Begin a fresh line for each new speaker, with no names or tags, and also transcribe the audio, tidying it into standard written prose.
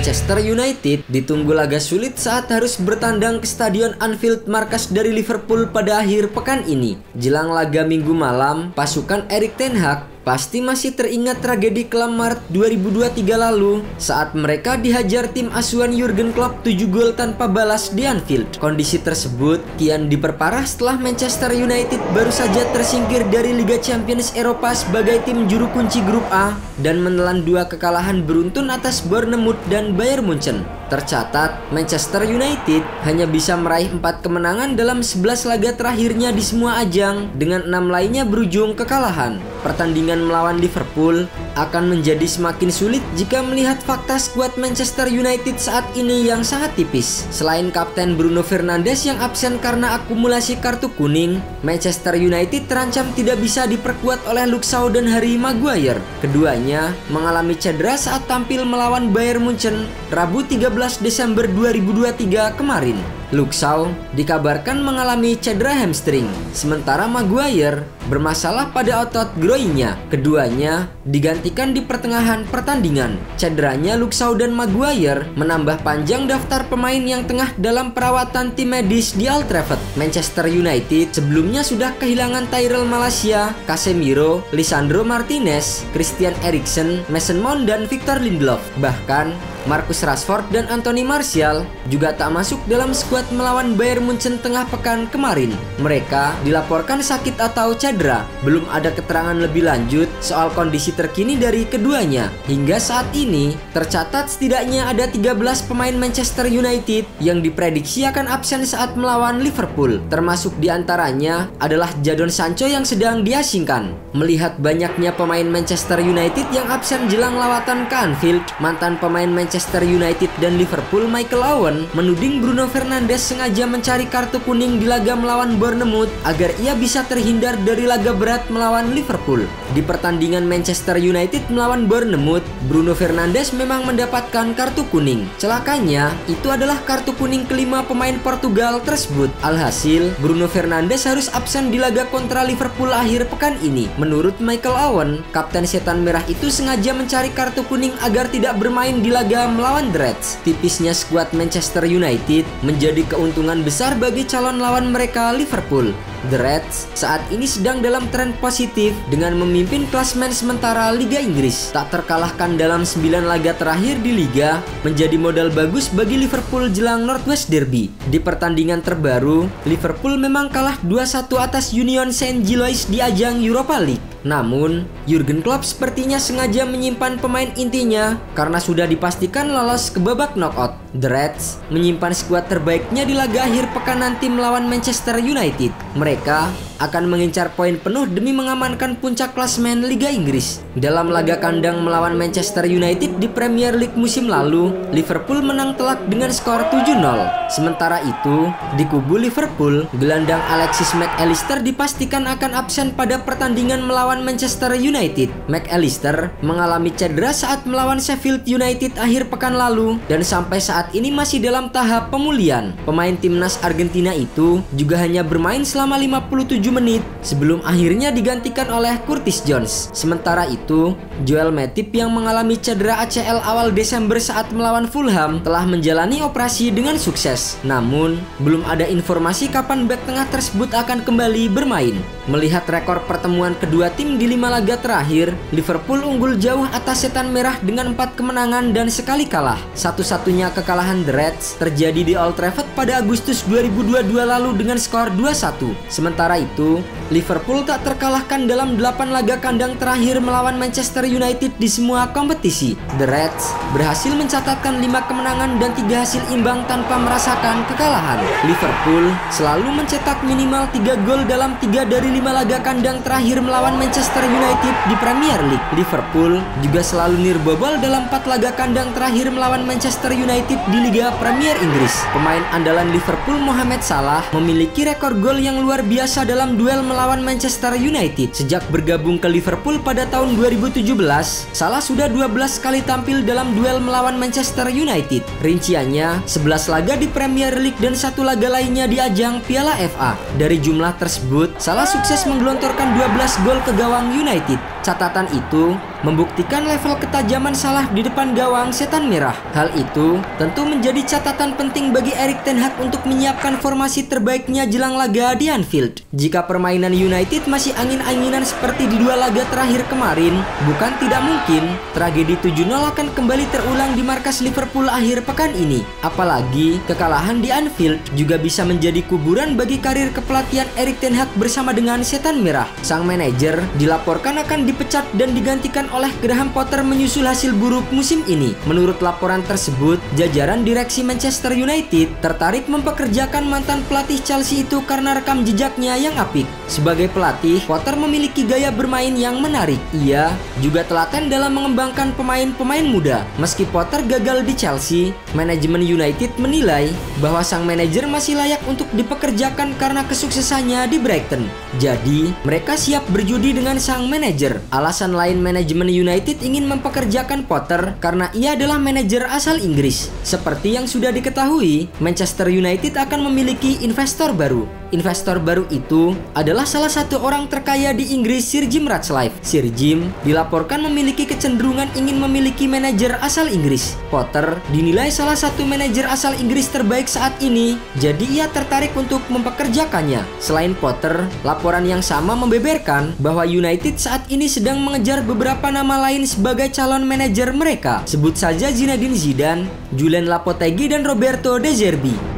Manchester United ditunggu laga sulit saat harus bertandang ke Stadion Anfield, markas dari Liverpool pada akhir pekan ini. Jelang laga Minggu malam, pasukan Erik ten Hag pasti masih teringat tragedi kelam Maret 2023 lalu saat mereka dihajar tim asuhan Jurgen Klopp 7 gol tanpa balas di Anfield. Kondisi tersebut kian diperparah setelah Manchester United baru saja tersingkir dari Liga Champions Eropa sebagai tim juru kunci grup A dan menelan 2 kekalahan beruntun atas Bournemouth dan Bayern Munchen. Tercatat, Manchester United hanya bisa meraih 4 kemenangan dalam 11 laga terakhirnya di semua ajang, dengan 6 lainnya berujung kekalahan. Pertandingan melawan Liverpool akan menjadi semakin sulit jika melihat fakta skuad Manchester United saat ini yang sangat tipis. Selain Kapten Bruno Fernandes yang absen karena akumulasi kartu kuning, Manchester United terancam tidak bisa diperkuat oleh Luke Shaw dan Harry Maguire. Keduanya mengalami cedera saat tampil melawan Bayern Munchen Rabu 13 Desember 2023 kemarin. Luke Shaw dikabarkan mengalami cedera hamstring, sementara Maguire bermasalah pada otot groinnya. Keduanya digantikan di pertengahan pertandingan. Cederanya Luke Shaw dan Maguire menambah panjang daftar pemain yang tengah dalam perawatan tim medis di Old Trafford. Manchester United sebelumnya sudah kehilangan Tyrell Malacia, Casemiro, Lisandro Martinez, Christian Eriksen, Mason Mount dan Victor Lindelof. Bahkan Marcus Rashford dan Anthony Martial juga tak masuk dalam skuad melawan Bayern Munchen tengah pekan kemarin. Mereka dilaporkan sakit atau cedera. Belum ada keterangan lebih lanjut soal kondisi terkini dari keduanya. Hingga saat ini tercatat setidaknya ada 13 pemain Manchester United yang diprediksi akan absen saat melawan Liverpool. Termasuk diantaranya adalah Jadon Sancho yang sedang diasingkan. Melihat banyaknya pemain Manchester United yang absen jelang lawatan ke Anfield, mantan pemain Manchester United dan Liverpool Michael Owen menuding Bruno Fernandes sengaja mencari kartu kuning di laga melawan Bournemouth agar ia bisa terhindar dari laga berat melawan Liverpool. Di pertandingan Manchester United melawan Bournemouth, Bruno Fernandes memang mendapatkan kartu kuning. Celakanya, itu adalah kartu kuning kelima pemain Portugal tersebut. Alhasil, Bruno Fernandes harus absen di laga kontra Liverpool akhir pekan ini. Menurut Michael Owen, Kapten Setan Merah itu sengaja mencari kartu kuning agar tidak bermain di laga melawan The Reds. Tipisnya skuad Manchester United menjadi keuntungan besar bagi calon lawan mereka Liverpool. The Reds saat ini sedang dalam tren positif dengan memimpin klasemen sementara Liga Inggris. Tak terkalahkan dalam 9 laga terakhir di Liga menjadi modal bagus bagi Liverpool jelang Northwest Derby. Di pertandingan terbaru, Liverpool memang kalah 2-1 atas Union Saint-Gilloise di ajang Europa League. Namun, Jurgen Klopp sepertinya sengaja menyimpan pemain intinya karena sudah dipastikan lolos ke babak knockout. The Reds menyimpan skuad terbaiknya di laga akhir pekan nanti melawan Manchester United. Mereka akan mengincar poin penuh demi mengamankan puncak klasemen Liga Inggris. Dalam laga kandang melawan Manchester United di Premier League musim lalu, Liverpool menang telak dengan skor 7-0. Sementara itu, di kubu Liverpool, gelandang Alexis Mac Allister dipastikan akan absen pada pertandingan melawan Manchester United. Mac Allister mengalami cedera saat melawan Sheffield United akhir pekan lalu dan sampai saat ini masih dalam tahap pemulihan. Pemain timnas Argentina itu juga hanya bermain selama 57 menit sebelum akhirnya digantikan oleh Curtis Jones. Sementara itu, Joel Matip yang mengalami cedera ACL awal Desember saat melawan Fulham telah menjalani operasi dengan sukses. Namun, belum ada informasi kapan bek tengah tersebut akan kembali bermain. Melihat rekor pertemuan kedua tim di 5 laga terakhir, Liverpool unggul jauh atas Setan Merah dengan 4 kemenangan dan sekali kalah. Satu-satunya kekalahan The Reds terjadi di Old Trafford pada Agustus 2022 lalu dengan skor 2-1. Sementara itu, Liverpool tak terkalahkan dalam 8 laga kandang terakhir melawan Manchester United di semua kompetisi. The Reds berhasil mencatatkan 5 kemenangan dan 3 hasil imbang tanpa merasakan kekalahan. Liverpool selalu mencetak minimal 3 gol dalam 3 dari 5 laga kandang terakhir melawan Manchester United di Premier League. Liverpool juga selalu nirbobol dalam 4 laga kandang terakhir melawan Manchester United di Liga Premier Inggris. Pemain andalan Liverpool Mohamed Salah memiliki rekor gol yang luar biasa dalam duel melawan Manchester United. Sejak bergabung ke Liverpool pada tahun 2017, Salah sudah 12 kali tampil dalam duel melawan Manchester United. Rinciannya 11 laga di Premier League dan 1 laga lainnya di ajang Piala FA. Dari jumlah tersebut, Salah sukses menggelontorkan 12 gol ke gawang United. Catatan itu membuktikan level ketajaman Salah di depan gawang setan merah. Hal itu tentu menjadi catatan penting bagi Erik ten Hag untuk menyiapkan formasi terbaiknya jelang laga di Anfield. Jika permainan United masih angin-anginan seperti di 2 laga terakhir kemarin, bukan tidak mungkin tragedi 7-0 akan kembali terulang di markas Liverpool akhir pekan ini. Apalagi kekalahan di Anfield juga bisa menjadi kuburan bagi karir kepelatihan Erik ten Hag bersama dengan setan merah. Sang manajer dilaporkan akan dipecat dan digantikan oleh Graham Potter menyusul hasil buruk musim ini. Menurut laporan tersebut, jajaran direksi Manchester United tertarik mempekerjakan mantan pelatih Chelsea itu karena rekam jejaknya yang apik. Sebagai pelatih, Potter memiliki gaya bermain yang menarik. Ia juga telaten dalam mengembangkan pemain-pemain muda. Meski Potter gagal di Chelsea, manajemen United menilai bahwa sang manajer masih layak untuk dipekerjakan karena kesuksesannya di Brighton. Jadi, mereka siap berjudi dengan sang manajer. Alasan lain manajemen United ingin mempekerjakan Potter karena ia adalah manajer asal Inggris. Seperti yang sudah diketahui, Manchester United akan memiliki investor baru. Investor baru itu adalah salah satu orang terkaya di Inggris, Sir Jim Ratcliffe. Sir Jim dilaporkan memiliki kecenderungan ingin memiliki manajer asal Inggris. Potter dinilai salah satu manajer asal Inggris terbaik saat ini, jadi ia tertarik untuk mempekerjakannya. Selain Potter, laporan yang sama membeberkan bahwa United saat ini sedang mengejar beberapa nama lain sebagai calon manajer mereka. Sebut saja Zinedine Zidane, Julen Lopetegui, dan Roberto De Zerbi.